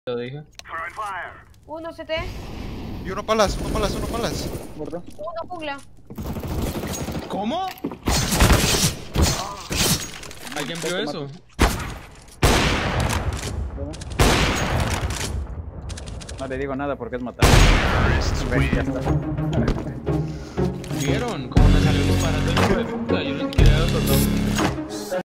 Lo dije. Uno CT, Y uno palas. Muerto. uno jungla. ¿Cómo? ¿Alguien vio eso? No le digo nada porque es matar. Ven, ya está. ¿Vieron? Como me salió disparando el hijo de puta. Yo ni siquiera había tocado.